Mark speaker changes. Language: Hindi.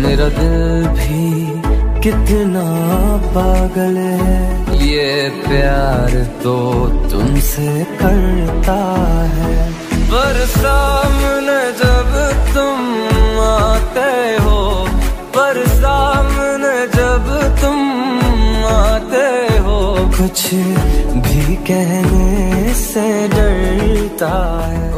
Speaker 1: मेरा दिल भी कितना पागल है, ये प्यार तो तुमसे करता है। पर सामने जब तुम आते हो, पर सामने जब तुम आते हो, कुछ भी कहने से डरता है।